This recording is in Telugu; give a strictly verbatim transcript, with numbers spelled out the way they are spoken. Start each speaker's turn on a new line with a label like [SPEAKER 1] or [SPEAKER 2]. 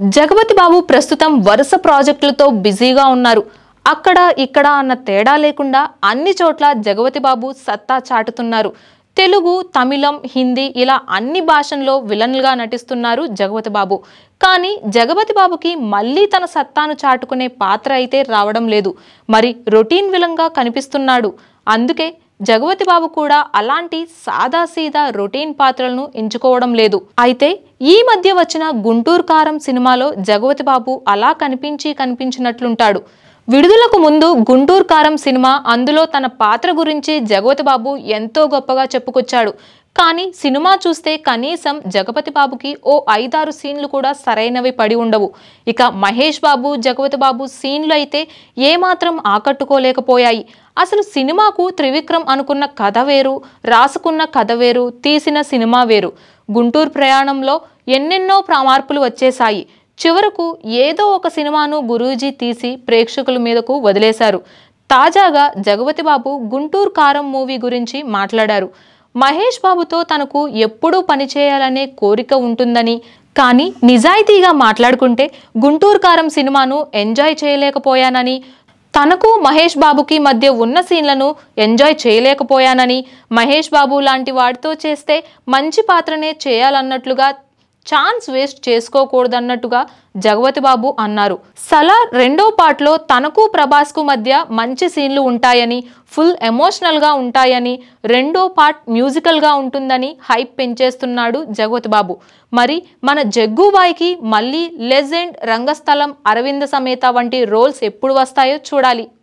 [SPEAKER 1] జగపతి బాబు ప్రస్తుతం వరుస ప్రాజెక్టులతో బిజీగా ఉన్నారు. అక్కడ ఇక్కడ అన్న తేడా లేకుండా అన్ని చోట్ల జగపతి బాబు సత్తా చాటుతున్నారు. తెలుగు, తమిళం, హిందీ ఇలా అన్ని భాషల్లో విలన్లుగా నటిస్తున్నారు జగపతి బాబు. కానీ జగపతి బాబుకి మళ్ళీ తన సత్తాను చాటుకునే పాత్ర అయితే రావడం లేదు. మరి రొటీన్ విలన్గా కనిపిస్తున్నాడు. అందుకే జగపతి బాబు కూడా అలాంటి సాదాసీదా రొటీన్ పాత్రలను ఎంచుకోవడం లేదు. అయితే ఈ మధ్య వచ్చిన గుంటూరు కారం సినిమాలో జగపతి బాబు అలా కనిపించి కనిపించినట్లుంటాడు. విడుదలకు ముందు గుంటూరు కారం సినిమా, అందులో తన పాత్ర గురించి జగపతి బాబు ఎంతో గొప్పగా చెప్పుకొచ్చాడు. కానీ సినిమా చూస్తే కనీసం జగపతి బాబుకి ఓ ఐదారు సీన్లు కూడా సరైనవి పడి ఉండవు. ఇక మహేష్ బాబు, జగపతి బాబు సీన్లు అయితే ఏమాత్రం ఆకట్టుకోలేకపోయాయి. అసలు సినిమాకు త్రివిక్రమ్ అనుకున్న కథ వేరు, రాసుకున్న కథ వేరు, తీసిన సినిమా వేరు. గుంటూరు ప్రయాణంలో ఎన్నెన్నో మార్పులు వచ్చేశాయి. చివరకు ఏదో ఒక సినిమాను గురూజీ తీసి ప్రేక్షకుల మీదకు వదిలేశారు. తాజాగా జగపతి బాబు గుంటూరు కారం మూవీ గురించి మాట్లాడారు. మహేష్ బాబుతో తనకు ఎప్పుడూ పనిచేయాలనే కోరిక ఉంటుందని, కానీ నిజాయితీగా మాట్లాడుకుంటే గుంటూరు కారం సినిమాను ఎంజాయ్ చేయలేకపోయానని, తనకు మహేష్ బాబుకి మధ్య ఉన్న సీన్లను ఎంజాయ్ చేయలేకపోయానని, మహేష్ బాబు లాంటి వాడితో చేస్తే మంచి పాత్రనే చేయాలన్నట్లుగా, ఛాన్స్ వేస్ట్ చేసుకోకూడదన్నట్టుగా జగపతి బాబు అన్నారు. సలార్ రెండో పార్ట్లో తనకు ప్రభాస్కు మధ్య మంచి సీన్లు ఉంటాయని, ఫుల్ ఎమోషనల్గా ఉంటాయని, రెండో పార్ట్ మ్యూజికల్గా ఉంటుందని హైప్ పెంచేస్తున్నాడు జగపతి బాబు. మరి మన జగ్గుబాయికి మళ్ళీ లెజెండ్, రంగస్థలం, అరవింద సమేత వంటి రోల్స్ ఎప్పుడు వస్తాయో చూడాలి.